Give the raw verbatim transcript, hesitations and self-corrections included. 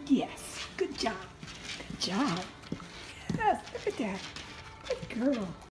Yes, good job. Good job. Yes, look at that. Good girl.